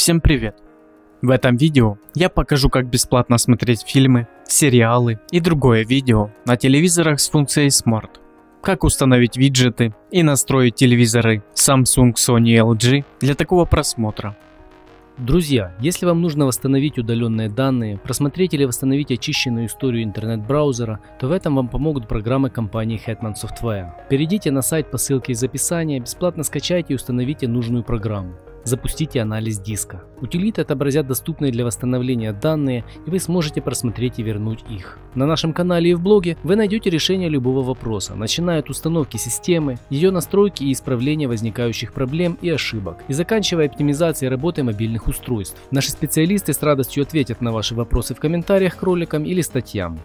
Всем привет! В этом видео я покажу, как бесплатно смотреть фильмы, сериалы и другое видео на телевизорах с функцией Smart, как установить виджеты и настроить телевизоры Samsung, Sony и LG для такого просмотра. Друзья, если вам нужно восстановить удаленные данные, просмотреть или восстановить очищенную историю интернет-браузера, то в этом вам помогут программы компании Hetman Software. Перейдите на сайт по ссылке из описания, бесплатно скачайте и установите нужную программу. Запустите анализ диска. Утилиты отобразят доступные для восстановления данные, и вы сможете просмотреть и вернуть их. На нашем канале и в блоге вы найдете решение любого вопроса, начиная от установки системы, ее настройки и исправления возникающих проблем и ошибок, и заканчивая оптимизацией работы мобильных устройств. Наши специалисты с радостью ответят на ваши вопросы в комментариях к роликам или статьям.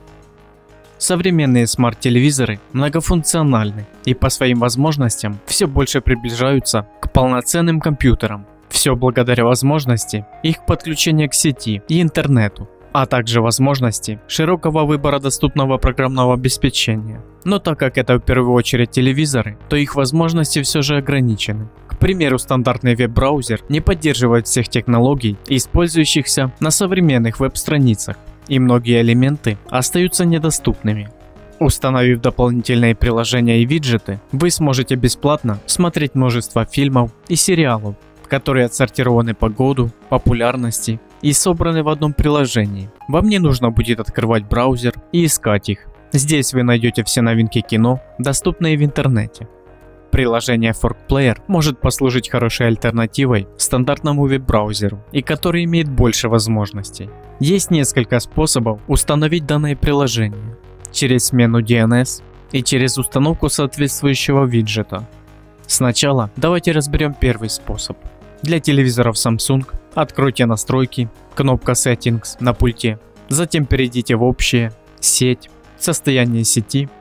Современные смарт-телевизоры многофункциональны и по своим возможностям все больше приближаются к полноценным компьютерам. Все благодаря возможности их подключения к сети и интернету, а также возможности широкого выбора доступного программного обеспечения. Но так как это в первую очередь телевизоры, то их возможности все же ограничены. К примеру, стандартный веб-браузер не поддерживает всех технологий, использующихся на современных веб-страницах, и многие элементы остаются недоступными. Установив дополнительные приложения и виджеты, вы сможете бесплатно смотреть множество фильмов и сериалов, которые отсортированы по году, популярности и собраны в одном приложении. Вам не нужно будет открывать браузер и искать их. Здесь вы найдете все новинки кино, доступные в интернете. Приложение ForkPlayer может послужить хорошей альтернативой стандартному веб-браузеру, и который имеет больше возможностей. Есть несколько способов установить данное приложение: через смену DNS и через установку соответствующего виджета. Сначала давайте разберем первый способ. Для телевизоров Samsung откройте настройки, кнопка Settings на пульте, затем перейдите в общее, сеть, состояние сети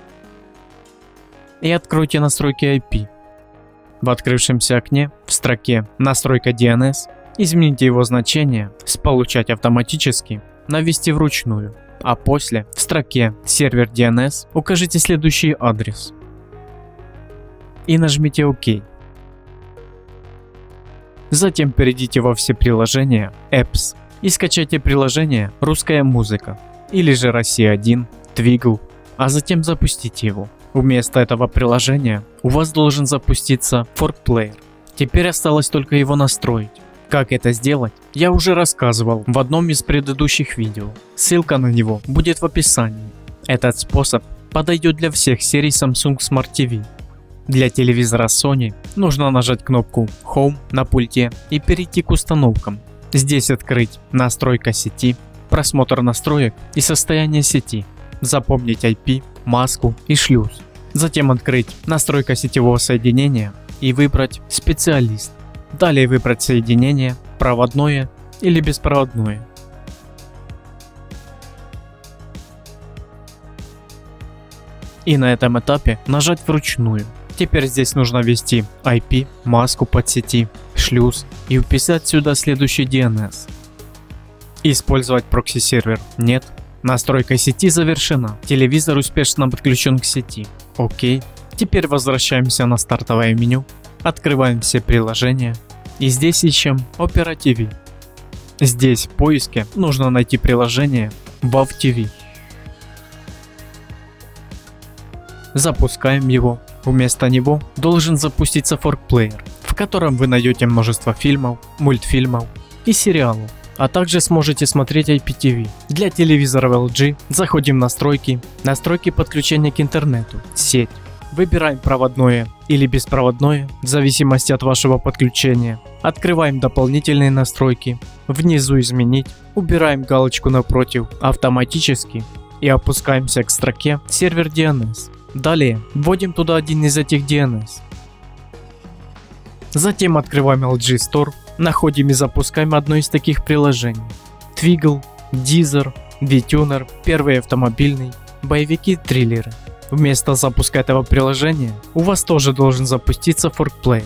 и откройте настройки IP. В открывшемся окне в строке «Настройка DNS» измените его значение с «Получать автоматически» на «Ввести вручную», а после в строке «Сервер DNS» укажите следующий адрес и нажмите ОК. Затем перейдите во все приложения Apps и скачайте приложение «Русская музыка» или же «Россия-1», Twiggle, а затем запустите его. Вместо этого приложения у вас должен запуститься ForkPlayer. Теперь осталось только его настроить. Как это сделать, я уже рассказывал в одном из предыдущих видео. Ссылка на него будет в описании. Этот способ подойдет для всех серий Samsung Smart TV. Для телевизора Sony нужно нажать кнопку Home на пульте и перейти к установкам. Здесь открыть настройка сети, просмотр настроек и состояние сети. Запомнить IP, маску и шлюз. Затем открыть настройка сетевого соединения и выбрать специалист. Далее выбрать соединение, проводное или беспроводное. И на этом этапе нажать вручную. Теперь здесь нужно ввести IP, маску подсети, шлюз и вписать сюда следующий DNS. Использовать прокси-сервер нет. Настройка сети завершена. Телевизор успешно подключен к сети. Окей. Теперь возвращаемся на стартовое меню. Открываем все приложения. И здесь ищем Opera TV. Здесь в поиске нужно найти приложение WOW TV. Запускаем его. Вместо него должен запуститься ForkPlayer, в котором вы найдете множество фильмов, мультфильмов и сериалов. А также сможете смотреть IPTV. Для телевизоров LG заходим в настройки, настройки подключения к интернету, сеть. Выбираем проводное или беспроводное, в зависимости от вашего подключения. Открываем дополнительные настройки, внизу изменить, убираем галочку напротив автоматически и опускаемся к строке сервер DNS. Далее вводим туда один из этих DNS. Затем открываем LG Store. Находим и запускаем одно из таких приложений: Twiggle, Deezer, VTuner, Первый автомобильный, боевики, триллеры. Вместо запуска этого приложения у вас тоже должен запуститься ForkPlayer.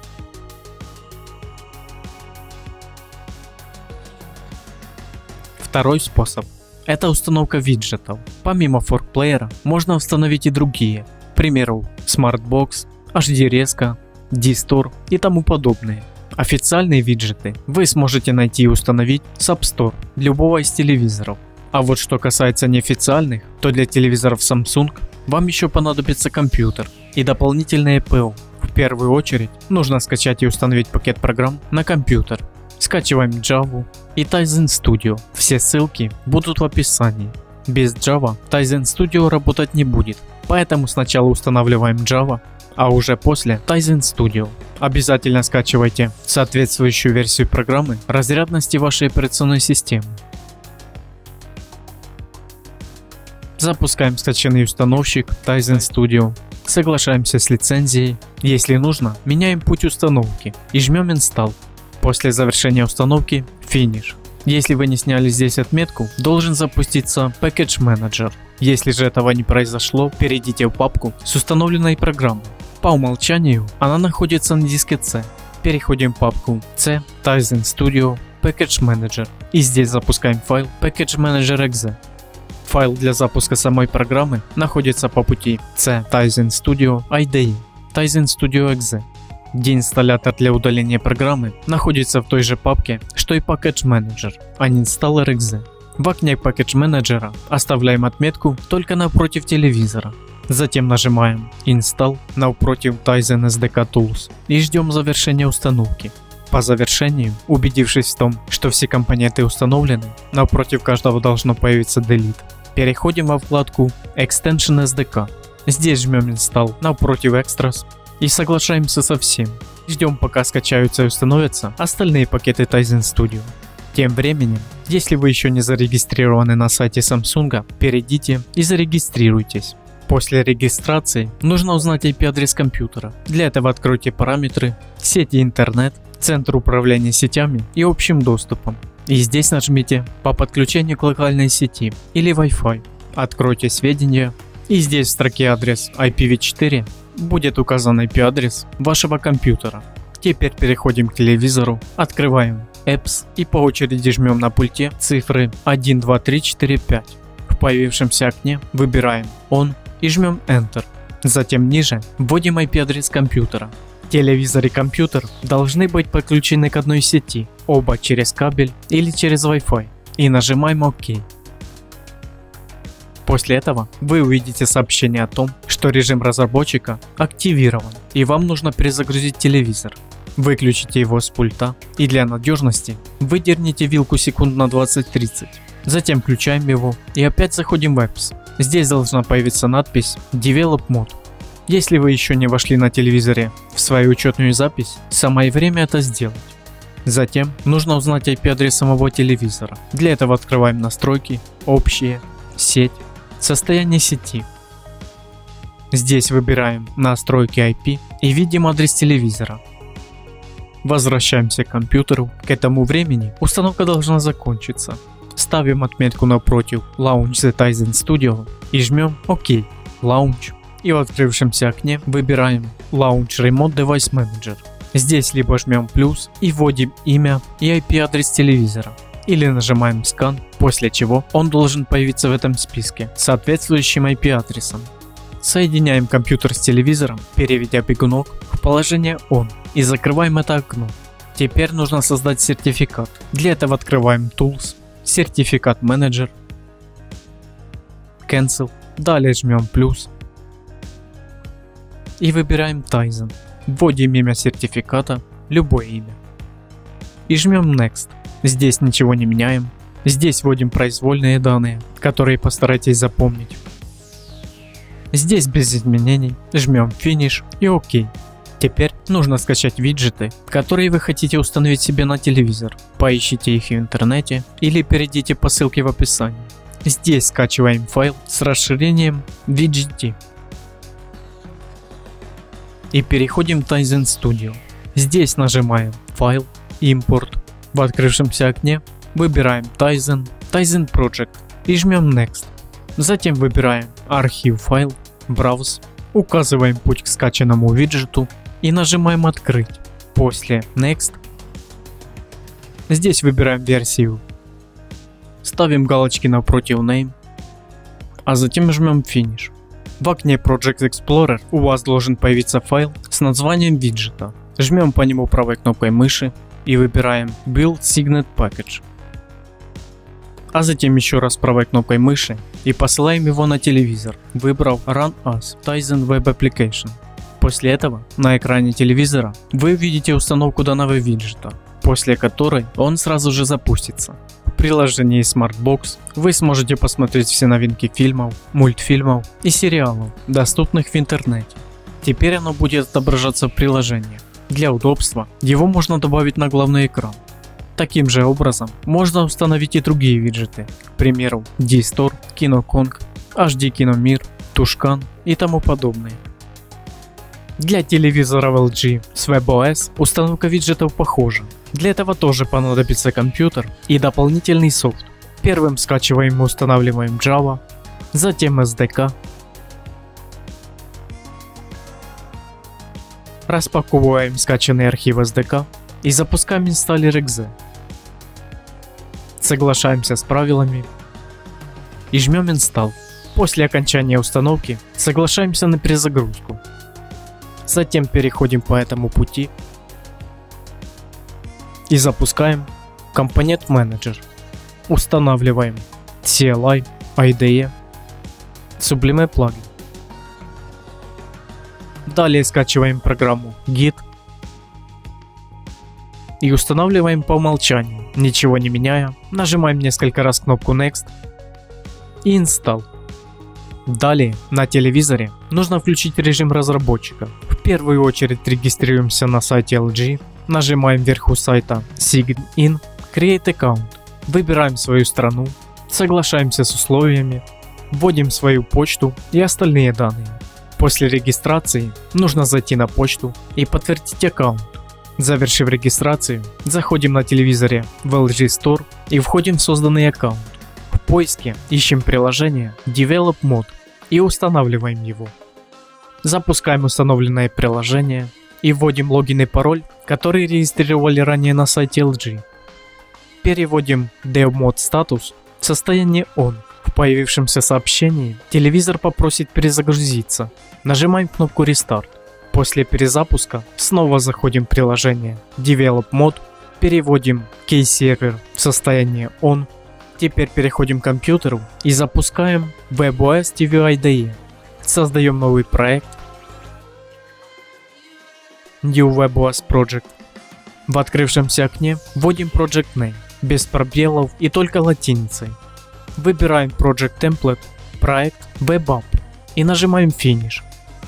Второй способ – это установка виджетов. Помимо ForkPlayer можно установить и другие, к примеру, SmartBox, HD резко, D-Store и тому подобное. Официальные виджеты вы сможете найти и установить с App Store любого из телевизоров. А вот что касается неофициальных, то для телевизоров Samsung вам еще понадобится компьютер и дополнительное ПО. В первую очередь нужно скачать и установить пакет программ на компьютер. Скачиваем Java и Tizen Studio. Все ссылки будут в описании. Без Java Tizen Studio работать не будет, поэтому сначала устанавливаем Java, а уже после Tizen Studio. Обязательно скачивайте соответствующую версию программы разрядности вашей операционной системы. Запускаем скачанный установщик Tizen Studio. Соглашаемся с лицензией. Если нужно, меняем путь установки и жмем Install. После завершения установки Finish. Если вы не сняли здесь отметку, должен запуститься Package Manager. Если же этого не произошло, перейдите в папку с установленной программой. По умолчанию она находится на диске C. Переходим в папку C, Tizen Studio, Package Manager и здесь запускаем файл Package Manager.exe. Файл для запуска самой программы находится по пути C, Tizen Studio, IDE, Tizen Studio.exe. Деинсталлятор для удаления программы находится в той же папке, что и Package Manager, Uninstaller.exe. В окне Package Manager оставляем отметку только напротив телевизора. Затем нажимаем Install напротив Tizen SDK Tools и ждем завершения установки. По завершению, убедившись в том, что все компоненты установлены, напротив каждого должно появиться Delete. Переходим во вкладку Extension SDK. Здесь жмем Install напротив Extras и соглашаемся со всем. Ждем, пока скачаются и установятся остальные пакеты Tizen Studio. Тем временем, если вы еще не зарегистрированы на сайте Samsung, перейдите и зарегистрируйтесь. После регистрации нужно узнать IP-адрес компьютера. Для этого откройте параметры, сети интернет, центр управления сетями и общим доступом. И здесь нажмите по подключению к локальной сети или Wi-Fi. Откройте сведения и здесь в строке адрес IPv4 будет указан IP-адрес вашего компьютера. Теперь переходим к телевизору, открываем Apps и по очереди жмем на пульте цифры 1, 2, 3, 4, 5. В появившемся окне выбираем On и жмем Enter. Затем ниже вводим IP-адрес компьютера. Телевизор и компьютер должны быть подключены к одной сети, оба через кабель или через Wi-Fi, и нажимаем ОК. После этого вы увидите сообщение о том, что режим разработчика активирован и вам нужно перезагрузить телевизор. Выключите его с пульта и для надежности выдерните вилку секунд на 20-30. Затем включаем его и опять заходим в Apps. Здесь должна появиться надпись Develop Mode. Если вы еще не вошли на телевизоре в свою учетную запись, самое время это сделать. Затем нужно узнать IP-адрес самого телевизора. Для этого открываем настройки, общие, сеть, состояние сети. Здесь выбираем настройки IP и видим адрес телевизора. Возвращаемся к компьютеру. К этому времени установка должна закончиться. Ставим отметку напротив Launch the Tizen Studio и жмем ОК. Launch. И в открывшемся окне выбираем Launch Remote Device Manager. Здесь либо жмем плюс и вводим имя и IP-адрес телевизора, или нажимаем Scan, после чего он должен появиться в этом списке с соответствующим IP-адресом. Соединяем компьютер с телевизором, переведя бегунок в положение On и закрываем это окно. Теперь нужно создать сертификат. Для этого открываем Tools, Сертификат Manager, Cancel, далее жмем плюс и выбираем Tizen. Вводим имя сертификата, любое имя, и жмем Next. Здесь ничего не меняем. Здесь вводим произвольные данные, которые постарайтесь запомнить. Здесь без изменений жмем Finish и ОК. Теперь нужно скачать виджеты, которые вы хотите установить себе на телевизор. Поищите их в интернете или перейдите по ссылке в описании. Здесь скачиваем файл с расширением VGT. И переходим в Tizen Studio. Здесь нажимаем Файл, Импорт. В открывшемся окне выбираем Tizen Project и жмем Next. Затем выбираем архив файл, Browse, указываем путь к скачанному виджету и нажимаем Открыть. После Next. Здесь выбираем версию. Ставим галочки напротив Name, а затем жмем Finish. В окне Project Explorer у вас должен появиться файл с названием виджета. Жмем по нему правой кнопкой мыши и выбираем Build Signet Package. А затем еще раз правой кнопкой мыши и посылаем его на телевизор, выбрав Run as Tizen Web Application. После этого на экране телевизора вы увидите установку данного виджета, после которой он сразу же запустится. В приложении Smartbox вы сможете посмотреть все новинки фильмов, мультфильмов и сериалов, доступных в интернете. Теперь оно будет отображаться в приложении. Для удобства его можно добавить на главный экран. Таким же образом можно установить и другие виджеты, к примеру D-Store, KinoKong, HD Киномир, Тушкан и тому подобное. Для телевизоров LG с WebOS установка виджетов похожа. Для этого тоже понадобится компьютер и дополнительный софт. Первым скачиваем и устанавливаем Java, затем SDK, распаковываем скачанный архив SDK и запускаем инсталлер .exe. Соглашаемся с правилами и жмем Install. После окончания установки соглашаемся на перезагрузку. Затем переходим по этому пути и запускаем Component Manager. Устанавливаем CLI, IDE, Sublime плагин. Далее скачиваем программу Git и устанавливаем по умолчанию, ничего не меняя. Нажимаем несколько раз кнопку Next и Install. Далее на телевизоре нужно включить режим разработчика. В первую очередь регистрируемся на сайте LG, нажимаем вверху сайта Sign In, Create Account, выбираем свою страну, соглашаемся с условиями, вводим свою почту и остальные данные. После регистрации нужно зайти на почту и подтвердить аккаунт. Завершив регистрацию, заходим на телевизоре в LG Store и входим в созданный аккаунт. В поиске ищем приложение Develop Mode и устанавливаем его. Запускаем установленное приложение и вводим логин и пароль, который регистрировали ранее на сайте LG. Переводим Dev Mode статус в состояние On. В появившемся сообщении телевизор попросит перезагрузиться. Нажимаем кнопку Restart. После перезапуска снова заходим в приложение Develop Mode, переводим Key-Server в состояние On. Теперь переходим к компьютеру и запускаем WebOS TV IDE. Создаем новый проект New WebOS Project. В открывшемся окне вводим Project Name без пробелов и только латиницей. Выбираем Project Template, проект WebApp и нажимаем Finish.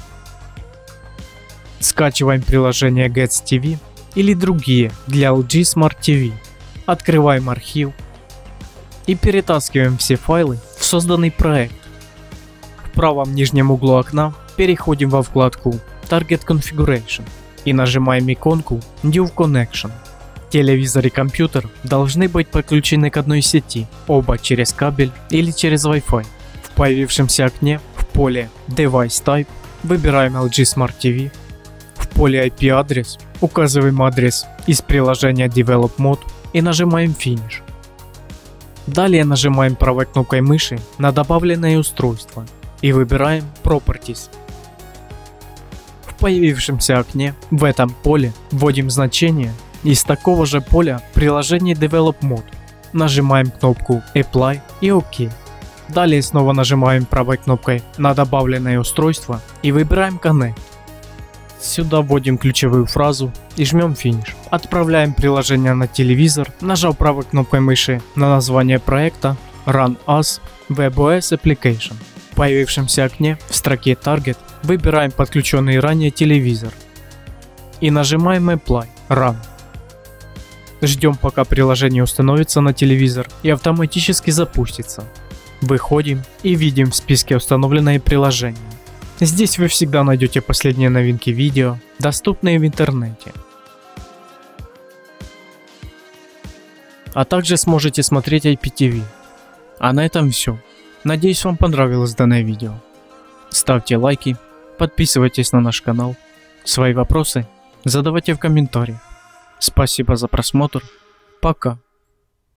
Скачиваем приложение Gets TV или другие для LG Smart TV. Открываем архив и перетаскиваем все файлы в созданный проект. В правом нижнем углу окна переходим во вкладку Target Configuration и нажимаем иконку New Connection. Телевизор и компьютер должны быть подключены к одной сети, оба через кабель или через Wi-Fi. В появившемся окне в поле Device Type выбираем LG Smart TV. В поле IP-адрес указываем адрес из приложения Develop Mode и нажимаем Finish. Далее нажимаем правой кнопкой мыши на добавленное устройство и выбираем Properties. В появившемся окне в этом поле вводим значение из такого же поля приложение Develop Mode. Нажимаем кнопку Apply и OK. Далее снова нажимаем правой кнопкой на добавленное устройство и выбираем Connect. Сюда вводим ключевую фразу и жмем Finish. Отправляем приложение на телевизор, нажав правой кнопкой мыши на название проекта Run as WebOS Application. В появившемся окне в строке Target выбираем подключенный ранее телевизор и нажимаем Apply Run. Ждем, пока приложение установится на телевизор и автоматически запустится. Выходим и видим в списке установленные приложения. Здесь вы всегда найдете последние новинки видео, доступные в интернете. А также сможете смотреть IPTV. А на этом все. Надеюсь, вам понравилось данное видео. Ставьте лайки, подписывайтесь на наш канал. Свои вопросы задавайте в комментариях. Спасибо за просмотр. Пока.